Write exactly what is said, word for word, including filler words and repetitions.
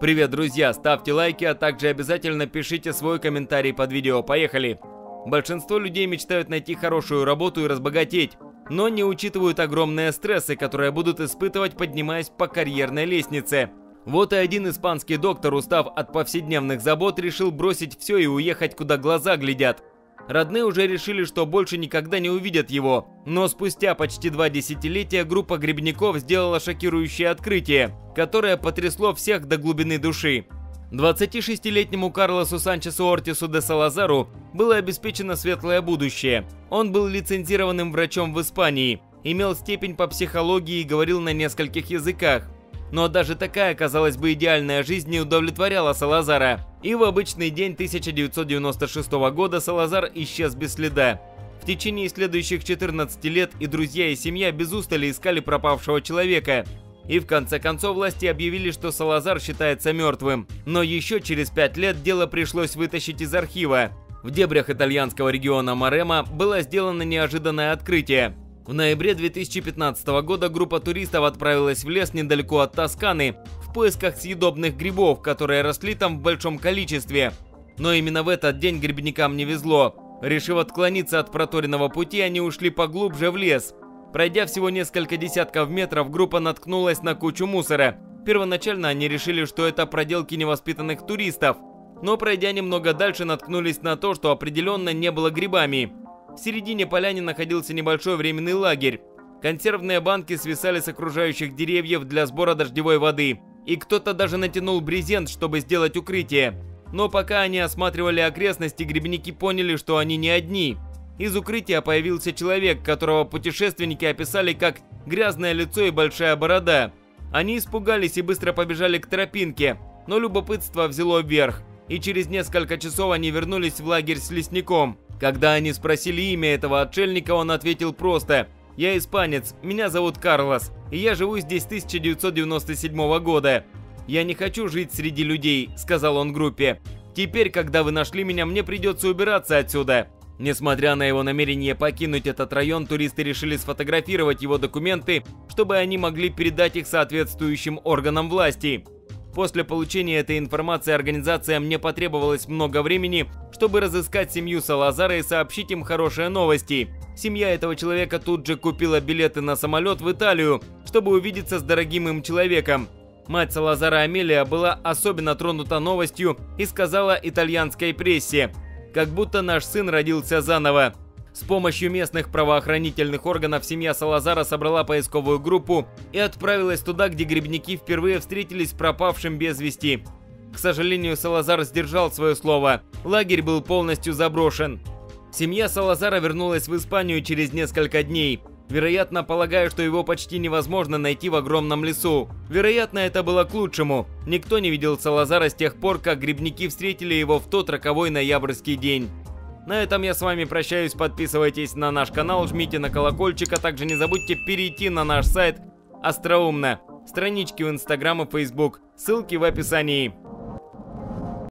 Привет, друзья! Ставьте лайки, а также обязательно пишите свой комментарий под видео. Поехали! Большинство людей мечтают найти хорошую работу и разбогатеть, но не учитывают огромные стрессы, которые будут испытывать, поднимаясь по карьерной лестнице. Вот и один испанский доктор, устав от повседневных забот, решил бросить все и уехать, куда глаза глядят. Родные уже решили, что больше никогда не увидят его, но спустя почти два десятилетия группа грибников сделала шокирующее открытие, которое потрясло всех до глубины души. двадцатишестилетнему Карлосу Санчесу Ортису де Салазару было обеспечено светлое будущее. Он был лицензированным врачом в Испании, имел степень по психологии и говорил на нескольких языках. Но даже такая, казалось бы, идеальная жизнь не удовлетворяла Салазара. И в обычный день тысяча девятьсот девяносто шестого года Салазар исчез без следа. В течение следующих четырнадцати лет и друзья, и семья без устали искали пропавшего человека. И в конце концов власти объявили, что Салазар считается мертвым. Но еще через пять лет дело пришлось вытащить из архива. В дебрях итальянского региона Марема было сделано неожиданное открытие. В ноябре две тысячи пятнадцатого года группа туристов отправилась в лес недалеко от Тосканы в поисках съедобных грибов, которые росли там в большом количестве. Но именно в этот день грибникам не везло. Решив отклониться от проторенного пути, они ушли поглубже в лес. Пройдя всего несколько десятков метров, группа наткнулась на кучу мусора. Первоначально они решили, что это проделки невоспитанных туристов. Но пройдя немного дальше, наткнулись на то, что определенно не было грибами. В середине поляны находился небольшой временный лагерь. Консервные банки свисали с окружающих деревьев для сбора дождевой воды. И кто-то даже натянул брезент, чтобы сделать укрытие. Но пока они осматривали окрестности, грибники поняли, что они не одни. Из укрытия появился человек, которого путешественники описали как грязное лицо и большая борода. Они испугались и быстро побежали к тропинке, но любопытство взяло вверх. И через несколько часов они вернулись в лагерь с лесником. Когда они спросили имя этого отшельника, он ответил просто: «Я испанец, меня зовут Карлос, и я живу здесь с тысяча девятьсот девяносто седьмого года. Я не хочу жить среди людей», — сказал он группе. «Теперь, когда вы нашли меня, мне придется убираться отсюда». Несмотря на его намерение покинуть этот район, туристы решили сфотографировать его документы, чтобы они могли передать их соответствующим органам власти. После получения этой информации организациям не потребовалось много времени, чтобы разыскать семью Салазара и сообщить им хорошие новости. Семья этого человека тут же купила билеты на самолет в Италию, чтобы увидеться с дорогим им человеком. Мать Салазара, Амелия, была особенно тронута новостью и сказала итальянской прессе: «Как будто наш сын родился заново». С помощью местных правоохранительных органов семья Салазара собрала поисковую группу и отправилась туда, где грибники впервые встретились с пропавшим без вести. К сожалению, Салазар сдержал свое слово. Лагерь был полностью заброшен. Семья Салазара вернулась в Испанию через несколько дней. Вероятно, полагая, что его почти невозможно найти в огромном лесу. Вероятно, это было к лучшему. Никто не видел Салазара с тех пор, как грибники встретили его в тот роковой ноябрьский день. На этом я с вами прощаюсь. Подписывайтесь на наш канал, жмите на колокольчик, а также не забудьте перейти на наш сайт Остроумно. Странички в Инстаграм и Фейсбук. Ссылки в описании.